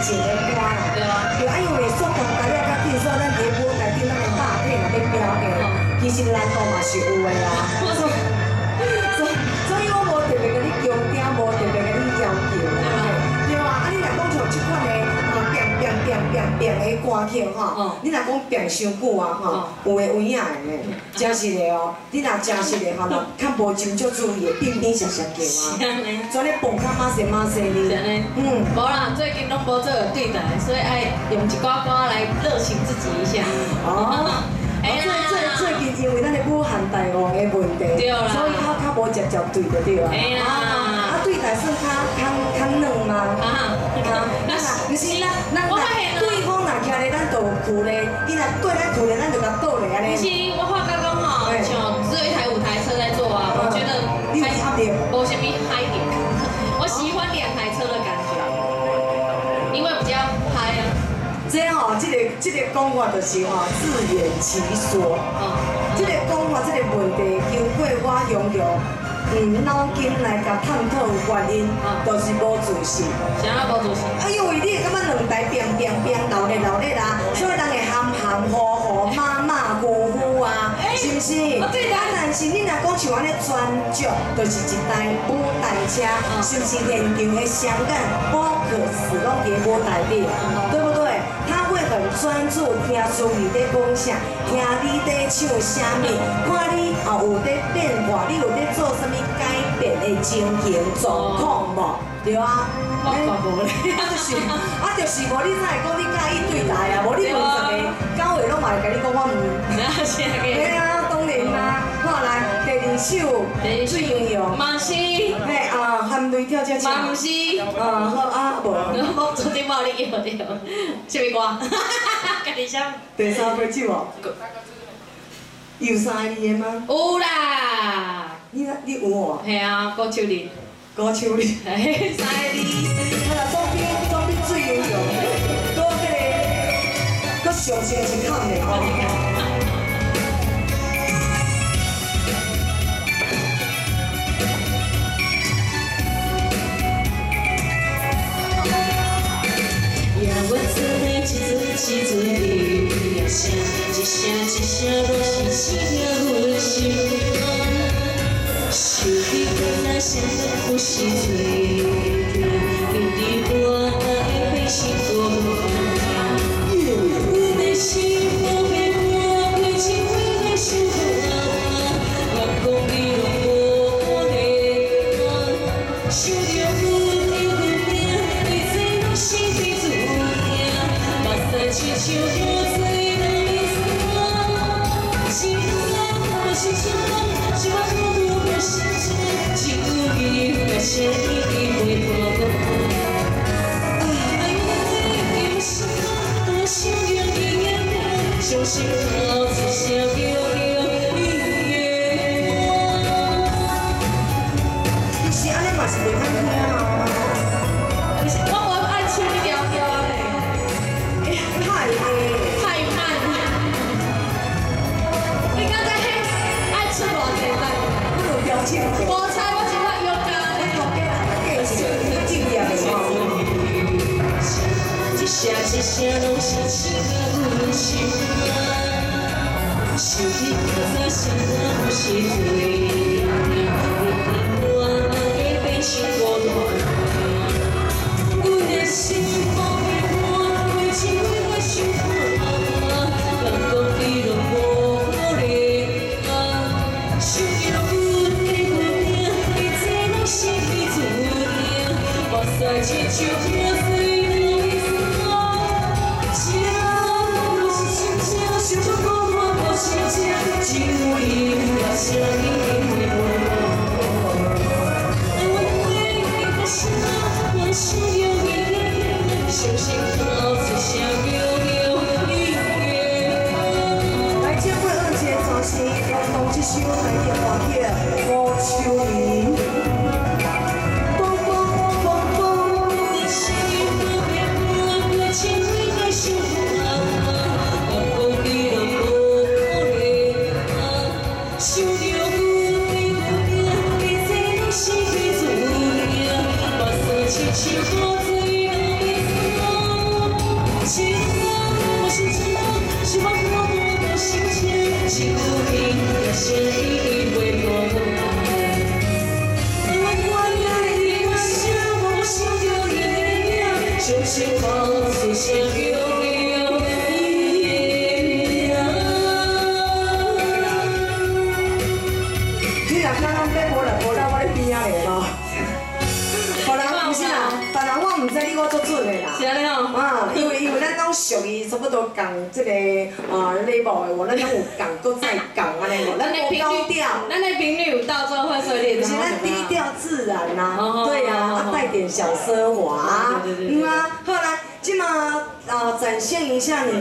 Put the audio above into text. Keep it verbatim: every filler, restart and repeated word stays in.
情的歌啦。对啊。对啊，因为说讲台了较紧，所以咱伫舞台顶咱的大体若要表现，其实难度嘛是有的啦。所以，所以，所以我无特别甲你强调，无特别甲你要求啦。对啊，啊你若讲像即款的啊，变变变变变的歌曲吼，你若讲变伤久啊吼，有诶有影的呢，真实的哦。你若真实的吼，若较无斟酌注意的，变变常常叫啊。做咧蹦较马西马西哩。是安尼。嗯。无啦，最近拢无做对台，所以爱用一寡歌来热情自己一下。哦。哎呀。最最最近因为咱的武汉大王的问题，所以较较无直接对就对啊。哎呀。啊，对台算较较较软嘛。啊。啊。那不是咱咱对方若徛咧，咱就有去咧；伊若对咱去咧，咱就甲倒咧安尼。不是，我发觉讲吼，像只有一台舞台车在做啊，我觉得还无什么嗨点。我喜欢两台车的感觉，因为比较嗨啊。这吼，这个这个讲法就是吼自圆其说。哦。这个讲法，这个问题经过我用着嗯脑筋来甲探讨原因，就是无自信。啥无自信？啊，因为你会感觉两台变变变闹热闹热啦，所以人会含含糊糊、马马虎虎啊，是不是？啊，但是你若讲像安尼专注，就是一台舞台车，是不是现场的相感不可使拢伫舞台里，对不对？他会很专注听出你在讲啥，听你在唱啥物，看你后有在变化，你有在做啥物改变的情形状况无？对啊。我嘛无咧，啊就是啊就是无，你才会讲你介意对台啊？无你问十个九个拢嘛会甲你讲我毋。是啊。对啊，当然啦。好来，第二首最应用。嘛是。嘿啊，含泪跳恰恰。嘛毋是。啊好啊无。我昨天冇你摇着，啥物歌？家己想。第三杯酒哦。有三个字的吗？有啦。你你有哦？系啊，高秋玲。高秋玲。嘿，三个字。好啦，左边左边最有用，搁迄个，搁上先是看的哦。我做的一字一字的声，一声一声都是刺痛我心肝。想起那声不是最痛，因为我爱被心多痛。我的心不变，我的情会来守护我，我讲你拢无理我，想着我的运命，一切拢是你注定。亲像雨水在淋湿，心痛我心酸，希望我不会心痛，只有你的声音会破我。爱我的心，我想要你眼光，相信好一声叫叫你的我。你是安尼嘛是袂歹听啊？我无爱唱你条条啊嘞。太太慢，你刚才迄爱出偌济单，我有表情。无猜我是我勇敢的头家，继续敬业的我。一声一声拢是刺痛阮心肝，想起那声不是最痛，我爱被心过断，我的心不变，我的情会。想看我，感觉你拢无理我，想着阮的运命，一切拢是你注定。目屎亲像雨水流一山，情不是亲情，想着我我无心情，只有你的声音会陪我。爱我的的心，我想要你的脸，相信好一声叫。是要弄一首台语歌曲《高秋玲》。风风风风的心不变，我的情会来守护我，我讲你拢无理我，想着阮的运命，一切拢是你注定，目屎亲像雨水流一山。 你若看咱买无来无来，我咧边仔咧咯。互人毋是啦，别人我毋知你我做准的啦。 是安尼哦。 啊，因为因为咱拢属于差不多共即个啊 level 的，我咱拢有共，搁再共安尼无，咱无高调。 咱的频率有到之后会所以你不是咱低调自然呐，对呀，啊带点小奢华。嗯啊，好来，今嘛啊展现一下你。